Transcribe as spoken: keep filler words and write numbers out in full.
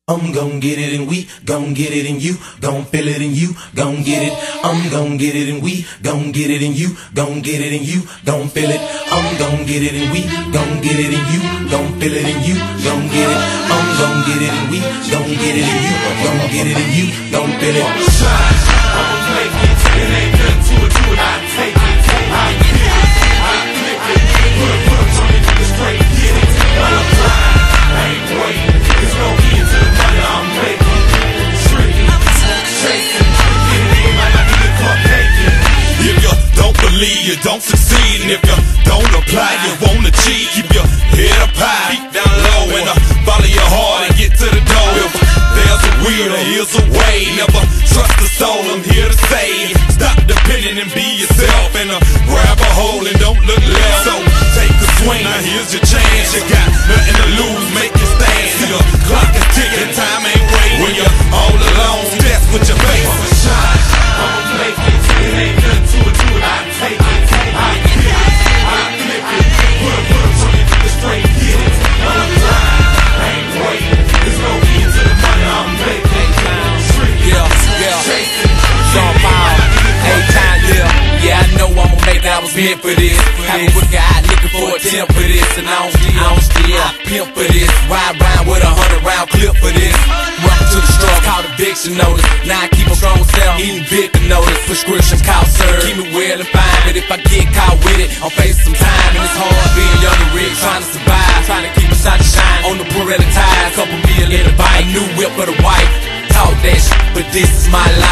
I'm gon' get it and we gon' get it and you gon' feel it and you gon' get it. I'm gon' get it and we gon' get it and you gon' get it and you gon' feel it. I'm gon' get it and we gon' get it and you gon' feel it and you gon' get it. I'm gon' get it and we gon' get it and you gon' get it and you gon' feel it. I'ma shine, I'ma make it. It ain't nothing to it, to it, I take it. I get it, I flip it. Put a put a turn it to the straight, get it. I'm blind, I ain't waiting. There's no end to the money I'm making. Tricky, chasing, get it in, might not get it for taking. If you don't believe, you don't succeed. And if you don't apply, you won't achieve. Keep your head up high, feet down low, and uh, follow your heart and get to the door. If there's a will, there is a way. Never trust the soul, I'm here to say. Stop depending and be yourself, and uh, grab a hold and don't look left. So take a swing, now here's your chance. You got nothing to lose, make it stand. See the clock is ticking, time ain't waiting. When you're all alone, that's what you face. I'ma shine, I'ma make it. It ain't nothing to it, to it, I take it. I get it, I flip it. Put a put a turn it to the straight, get it. I'm blind, I ain't waiting. There's no end to the money I'm making. Tricky, Yeah, chasing, Sean Paul, A-Time, yeah. Yeah, I know I'ma make it, I was meant for this. Have a look out, looking for a temp for this. And I don't steal, I don't steal, I pimp for this. Ride round with a hundred round clip for this. Welcome to the struggle, called eviction notice. Now I keep a strong self, eating big notice. Prescription cost serve, keep me well and fine. But if I get caught with it, I'm facing some time. And it's hard being young and rich, trying to survive. Trying to keep a shot to shine on the Pirelli tires. Couple million in the bike, new whip for the wife. Talk that shit, but this is my life.